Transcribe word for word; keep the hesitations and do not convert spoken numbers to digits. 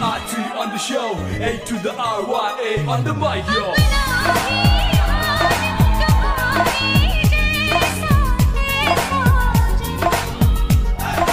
R T on the show, A to the R Y A on the mic, yo.